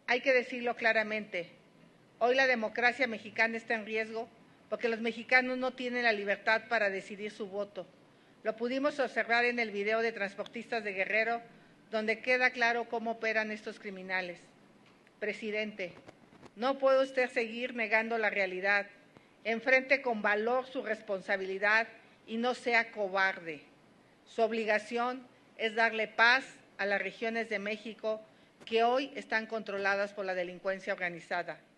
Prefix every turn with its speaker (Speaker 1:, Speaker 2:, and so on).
Speaker 1: Hay que decirlo claramente, hoy la democracia mexicana está en riesgo porque los mexicanos no tienen la libertad para decidir su voto. Lo pudimos observar en el video de Transportistas de Guerrero, donde queda claro cómo operan estos criminales. Presidente, no puede usted seguir negando la realidad. Enfrente con valor su responsabilidad y no sea cobarde. Su obligación es darle paz a las regiones de México que hoy están controladas por la delincuencia organizada.